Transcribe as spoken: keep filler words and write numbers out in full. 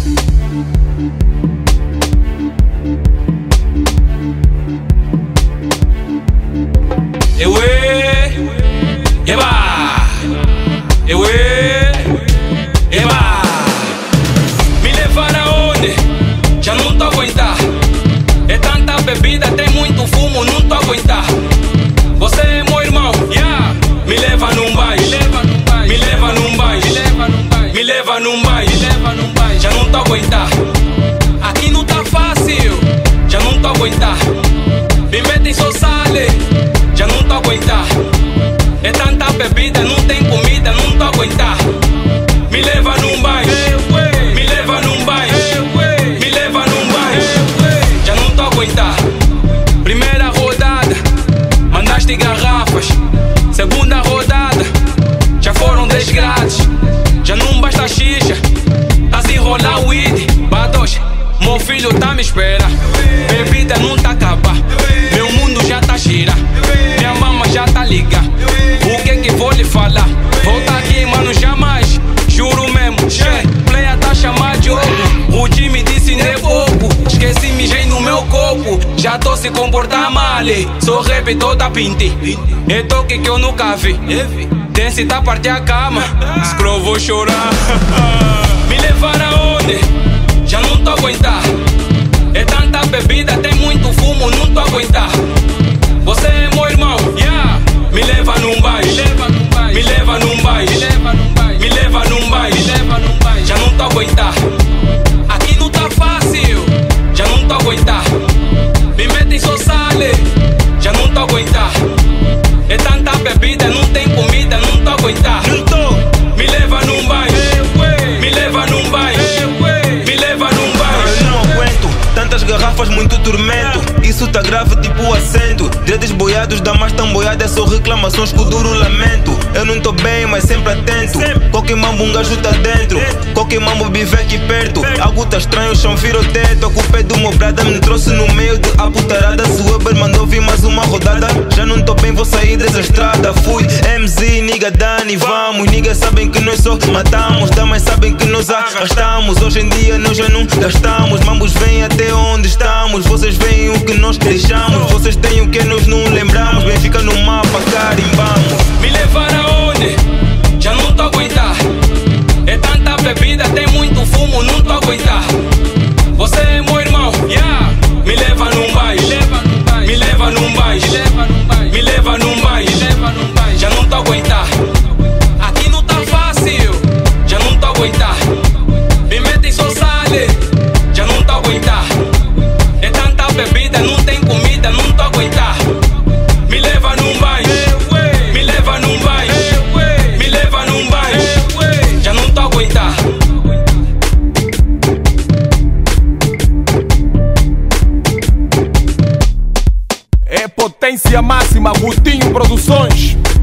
Ewe, eba, ewe, eba. Me levar aonde? Já não tô a aguentar. É tanta bebida, tem muito fumo, não tô a aguentar. Você é meu irmão, yeah. Me leva num baile, me leva num baile, me leva num baile, já não tô a aguentar. Aqui não tá fácil, já não tô a aguentar. Me metem só sale, já não tô a aguentar. É tanta bebida, não tem comida, não tô a aguentar. Me leva num baile, me leva num baile, me leva num baile, já não tô a aguentar. Primeira rodada, mandaste garrafas. Segunda rodada, já foram dez grades. Já não basta xixa, tá se enrolar o weed. Badoche, meu filho tá me espera. Bebida não tá acaba, meu mundo já tá gira. Minha mama já tá liga. O que que vou lhe falar? Volta aqui, mano, jamais. Juro mesmo, che, playa tá chamado de ouro. O time disse nem pouco. Esqueci, mijei no meu corpo. Já tô se comportar mal. Sou rap toda pinte. É toque que eu nunca vi. Dance tá parte a cama. Scroll, vou chorar. Me levar aonde? Já não tô a aguentar. É tanta bebida, tem muito fumo, não tô a aguentar. Você é meu irmão, yeah. Me leva num baile, me leva num baile, me leva num baile, já não tô a aguentar. Aqui não tá fácil, já não tô a aguentar. Me metem só sale, já não tô a aguentar. É tanta bebida, não tem comida, não tô a aguentar. Não tô. Me leva num baile, me leva num baile, me leva num baile. Eu não aguento tantas garrafas, muito tormento. Isso tá grave tipo assento. Dreads boiados, damas tão boiadas, só reclamações com duro lamento. Eu não tô bem, mas sempre atento. Qualquer mambo um gajo tá dentro. Qualquer mambo vive aqui perto. Algo tá estranho, o chão vira o teto. A culpa é do meu brada, me trouxe no meio de a putarada. Se o Uber mandou vir mais uma rodada, já não tô bem, vou sair dessa estrada. Fui M Z, nigga Dani, vamos. Niggas sabem que nós só matamos, damas sabem que nós arrastamos. Hoje em dia nós já não gastamos. Mambos vêm até onde estamos. Vocês veem o que nós deixamos. Vocês têm o que nós não lembramos. Bem, fica no mapa, carimbamos. Me levar aonde? Já não tô a aguentar. É tanta bebida, tem muito fumo, não tô a aguentar. Você é meu irmão, yeah. Me leva num baile, me leva num baile, me leva num baile, já não tô a aguentar. Aqui não tá fácil, já não tô a aguentar. Me metem só sale, já não tô a aguentar. É tanta bebida, não tem comida, não tô a aguentar. Me leva num baile, me leva num baile, me leva num baile, já não tô a aguentar. É potência máxima, Gutinho Produções.